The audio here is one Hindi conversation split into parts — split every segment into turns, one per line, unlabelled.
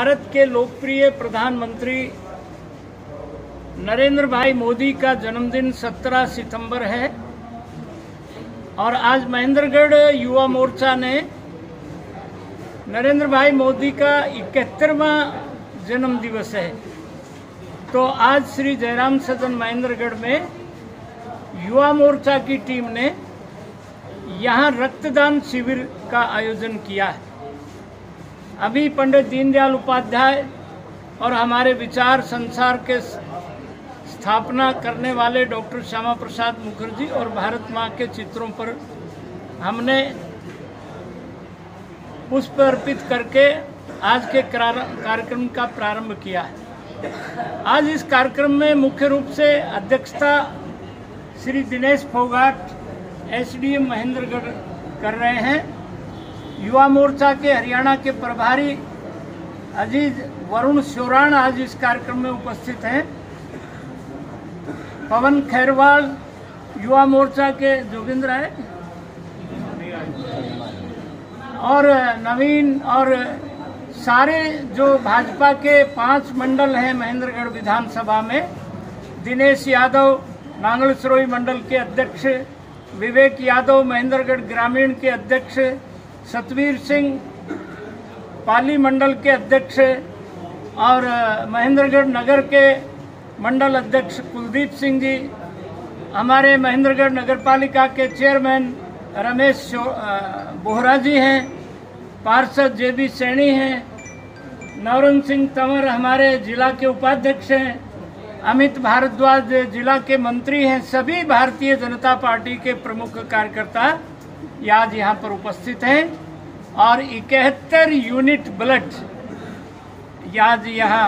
भारत के लोकप्रिय प्रधानमंत्री नरेंद्र भाई मोदी का जन्मदिन 17 सितंबर है और आज महेंद्रगढ़ युवा मोर्चा ने नरेंद्र भाई मोदी का 71वां जन्म दिवस है। तो आज श्री जयराम सदन महेंद्रगढ़ में युवा मोर्चा की टीम ने यहाँ रक्तदान शिविर का आयोजन किया है। अभी पंडित दीनदयाल उपाध्याय और हमारे विचार संसार के स्थापना करने वाले डॉक्टर श्यामा प्रसाद मुखर्जी और भारत माँ के चित्रों पर हमने पुष्प अर्पित करके आज के कार्यक्रम का प्रारंभ किया है। आज इस कार्यक्रम में मुख्य रूप से अध्यक्षता श्री दिनेश फोगाट एसडीएम महेंद्रगढ़ कर रहे हैं। युवा मोर्चा के हरियाणा के प्रभारी अजीज वरुण शोराण आज इस कार्यक्रम में उपस्थित हैं। पवन खैरवाल युवा मोर्चा के जोगिंद्र है और नवीन और सारे जो भाजपा के 5 मंडल हैं महेंद्रगढ़ विधानसभा में, दिनेश यादव नांगल सरोई मंडल के अध्यक्ष, विवेक यादव महेंद्रगढ़ ग्रामीण के अध्यक्ष, सतवीर सिंह पाली मंडल के अध्यक्ष और महेंद्रगढ़ नगर के मंडल अध्यक्ष कुलदीप सिंह जी, हमारे महेंद्रगढ़ नगरपालिका के चेयरमैन रमेश बोहरा जी हैं, पार्षद जेबी सैनी हैं, नवरंग सिंह तंवर हमारे जिला के उपाध्यक्ष हैं, अमित भारद्वाज जिला के मंत्री हैं। सभी भारतीय जनता पार्टी के प्रमुख कार्यकर्ता आज यहाँ पर उपस्थित हैं और 71 यूनिट ब्लड आज यहाँ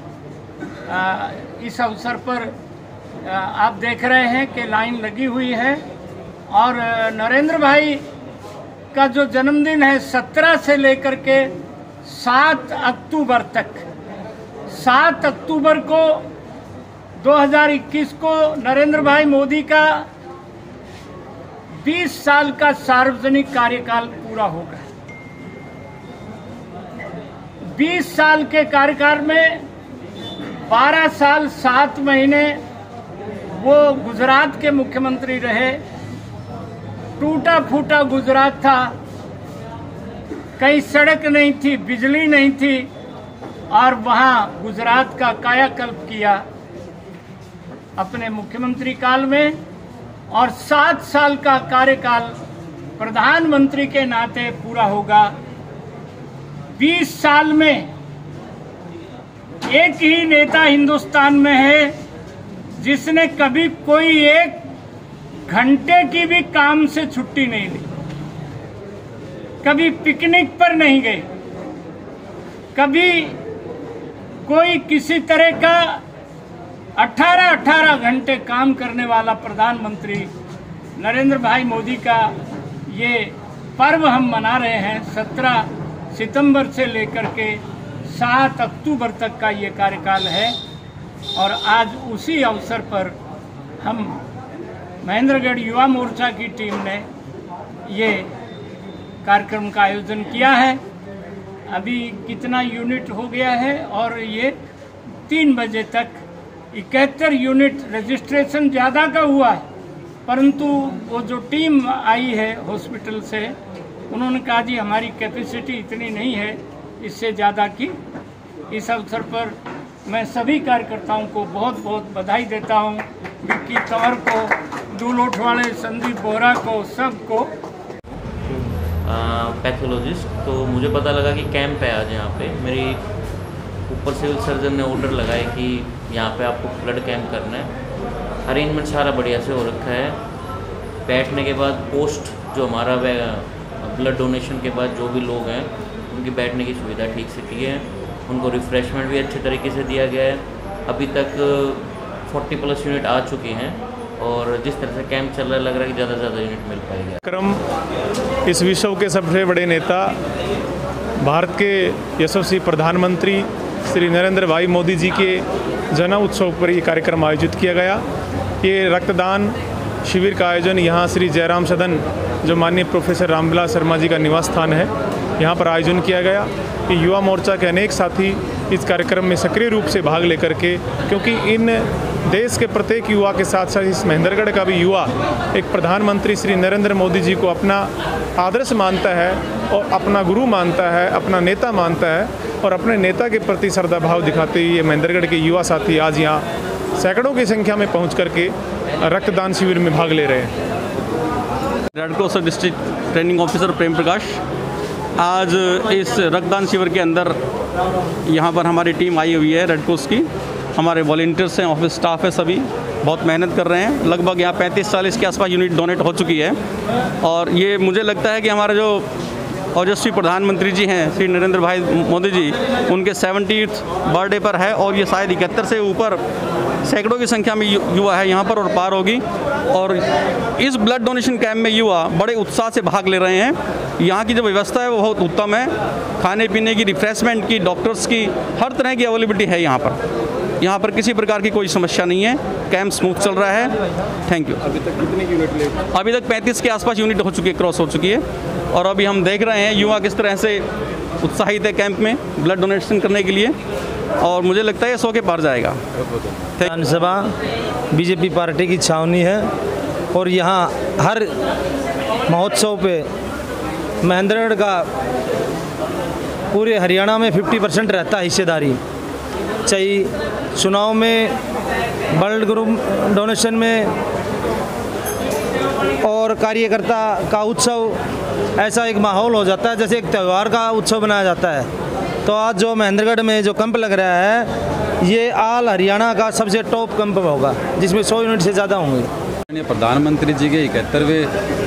इस अवसर पर आप देख रहे हैं कि लाइन लगी हुई है। और नरेंद्र भाई का जो जन्मदिन है 17 से लेकर के 7 अक्टूबर तक, 7 अक्टूबर को 2021 को नरेंद्र भाई मोदी का 20 साल का सार्वजनिक कार्यकाल पूरा होगा। 20 साल के कार्यकाल में 12 साल 7 महीने वो गुजरात के मुख्यमंत्री रहे। टूटा फूटा गुजरात था, कहीं सड़क नहीं थी, बिजली नहीं थी और वहां गुजरात का कायाकल्प किया अपने मुख्यमंत्री काल में। और 7 साल का कार्यकाल प्रधानमंत्री के नाते पूरा होगा। 20 साल में एक ही नेता हिंदुस्तान में है जिसने कभी कोई 1 घंटे की भी काम से छुट्टी नहीं ली, कभी पिकनिक पर नहीं गए, कभी कोई किसी तरह का 18 घंटे काम करने वाला प्रधानमंत्री नरेंद्र भाई मोदी का ये पर्व हम मना रहे हैं। 17 सितंबर से लेकर के 7 अक्टूबर तक का ये कार्यकाल है और आज उसी अवसर पर हम महेंद्रगढ़ युवा मोर्चा की टीम ने ये कार्यक्रम का आयोजन किया है। अभी कितना यूनिट हो गया है और ये 3 बजे तक 71 यूनिट रजिस्ट्रेशन ज़्यादा का हुआ है, परंतु वो जो टीम आई है हॉस्पिटल से उन्होंने कहा जी हमारी कैपेसिटी इतनी नहीं है इससे ज़्यादा की। इस अवसर पर मैं सभी कार्यकर्ताओं को बहुत बहुत बधाई देता हूँ, विक्की तंवर को, दूलोट वाले संदीप बोहरा को, सबको।
पैथोलॉजिस्ट, तो मुझे पता लगा कि कैंप है आज यहाँ पे। मेरी ऊपर सिविल सर्जन ने ऑर्डर लगाया कि यहाँ पे आपको ब्लड कैंप करना है। अरेंजमेंट सारा बढ़िया से हो रखा है। बैठने के बाद पोस्ट जो हमारा ब्लड डोनेशन के बाद जो भी लोग हैं उनकी बैठने की सुविधा ठीक से की है। उनको रिफ़्रेशमेंट भी अच्छे तरीके से दिया गया है। अभी तक 40+ यूनिट आ चुके हैं और जिस तरह से कैंप चल रहा है लग रहा है कि ज़्यादा से ज़्यादा यूनिट मिल पाएगा।
क्रम इस विश्व के सबसे बड़े नेता भारत के यशस्वी प्रधानमंत्री श्री नरेंद्र भाई मोदी जी के जन्म उत्सव पर ये कार्यक्रम आयोजित किया गया। ये रक्तदान शिविर का आयोजन यहाँ श्री जयराम सदन जो माननीय प्रोफेसर रामविलास शर्मा जी का निवास स्थान है, यहाँ पर आयोजन किया गया कि युवा मोर्चा के अनेक साथी इस कार्यक्रम में सक्रिय रूप से भाग लेकर के, क्योंकि इन देश के प्रत्येक युवा के साथ साथ इस महेंद्रगढ़ का भी युवा एक प्रधानमंत्री श्री नरेंद्र मोदी जी को अपना आदर्श मानता है और अपना गुरु मानता है, अपना नेता मानता है, और अपने नेता के प्रति श्रद्धा भाव दिखाते हुए महेंद्रगढ़ के युवा साथी आज यहाँ सैकड़ों की संख्या में पहुँच करके रक्तदान शिविर में भाग ले रहे हैं।
Red cross district training officer Prem Prakash आज इस रक्तदान शिविर के अंदर यहाँ पर हमारी टीम आई हुई है। रेड क्रॉस की हमारे वॉलंटियर्स हैं, ऑफिस स्टाफ है, सभी बहुत मेहनत कर रहे हैं। लगभग यहाँ 35-40 के आसपास यूनिट डोनेट हो चुकी है और ये मुझे लगता है कि हमारे जो ओजस्वी प्रधानमंत्री जी हैं श्री नरेंद्र भाई मोदी जी, उनके 70th बर्थडे पर है और ये शायद 71 से ऊपर सैकड़ों की संख्या में युवा है यहाँ पर और पार होगी। और इस ब्लड डोनेशन कैंप में युवा बड़े उत्साह से भाग ले रहे हैं। यहाँ की जो व्यवस्था है वो बहुत उत्तम है, खाने पीने की, रिफ्रेशमेंट की, डॉक्टर्स की, हर तरह की अवेलेबिलिटी है यहाँ पर। यहाँ पर किसी प्रकार की कोई समस्या नहीं है, कैंप स्मूथ चल रहा है। Thank you.
अभी तक कितने यूनिट ले?
अभी तक 35 के आसपास यूनिट हो चुकी है, क्रॉस हो चुकी है और अभी हम देख रहे हैं युवा किस तरह से उत्साहित है कैंप में ब्लड डोनेशन करने के लिए और मुझे लगता है 100 के पार जाएगा।
विधानसभा बीजेपी पार्टी की छावनी है और यहाँ हर महोत्सव पे महेंद्रगढ़ का पूरे हरियाणा में 50% रहता है हिस्सेदारी, चाहे चुनाव में, ब्लड ग्रुप डोनेशन में और कार्यकर्ता का उत्सव, ऐसा एक माहौल हो जाता है जैसे एक त्यौहार का उत्सव बनाया जाता है। तो आज जो महेंद्रगढ़ में जो कैंप लग रहा है ये आल हरियाणा का सबसे टॉप कैंप होगा जिसमें 100 यूनिट से ज़्यादा होंगे।
प्रधानमंत्री जी के 71वें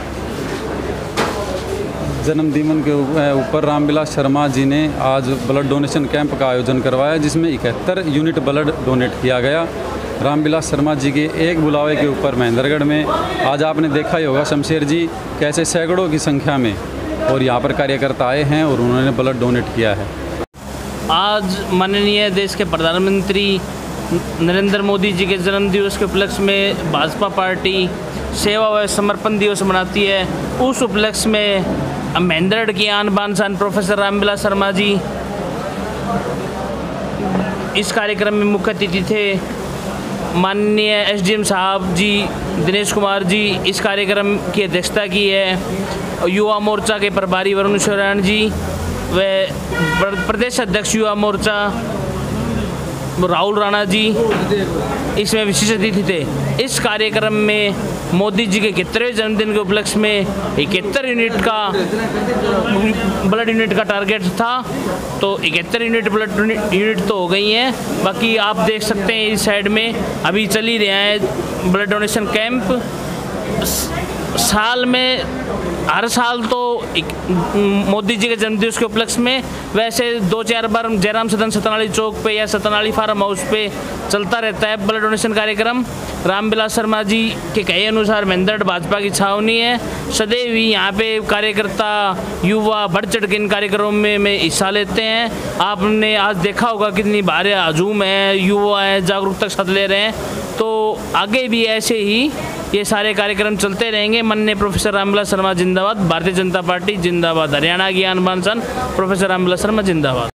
जन्मदिन के ऊपर रामविलास शर्मा जी ने आज ब्लड डोनेशन कैंप का आयोजन करवाया जिसमें 71 यूनिट ब्लड डोनेट किया गया। रामविलास शर्मा जी के एक बुलावे के ऊपर महेंद्रगढ़ में आज आपने देखा ही होगा शमशेर जी कैसे सैकड़ों की संख्या में और यहाँ पर कार्यकर्ता आए हैं और उन्होंने ब्लड डोनेट किया है।
आज माननीय देश के प्रधानमंत्री नरेंद्र मोदी जी के जन्मदिवस के उपलक्ष्य में भाजपा पार्टी सेवा व समर्पण दिवस मनाती है। उस उपलक्ष्य में महेंद्रगढ़ की आन बान शान प्रोफेसर रामविलास शर्मा जी इस कार्यक्रम में मुख्य अतिथि थे। माननीय एसडीएम साहब जी दिनेश कुमार जी इस कार्यक्रम की अध्यक्षता की है। युवा मोर्चा के प्रभारी वरुण शरण जी व प्रदेश अध्यक्ष युवा मोर्चा राहुल राणा जी इसमें विशेष अतिथि थे। इस कार्यक्रम में मोदी जी के 71वें जन्मदिन के उपलक्ष्य में 71 यूनिट का ब्लड यूनिट का टारगेट था, तो 71 यूनिट ब्लड यूनिट तो हो गई हैं। बाकी आप देख सकते हैं इस साइड में अभी चल ही रहा है ब्लड डोनेशन कैंप। साल में हर साल तो मोदी जी के जन्मदिवस के उपलक्ष्य में वैसे 2-4 बार जयराम सदन सतनाली चौक पे या सतनाली फार्म हाउस पे चलता रहता है ब्लड डोनेशन कार्यक्रम। रामविलास शर्मा जी के कहे अनुसार महेंद्रगढ़ भाजपा की छावनी है, सदैव ही यहाँ पे कार्यकर्ता युवा बढ़ चढ़ के इन कार्यक्रमों में हिस्सा लेते हैं। आपने आज देखा होगा कितनी भारी हजूम है, युवा है, जागरूकता के साथ ले रहे हैं। तो आगे भी ऐसे ही ये सारे कार्यक्रम चलते रहेंगे। माननीय प्रोफेसर रामविलास शर्मा जिंदाबाद, भारतीय जनता पार्टी जिंदाबाद, हरियाणा की आन बान शान प्रोफेसर रामविलास शर्मा जिंदाबाद।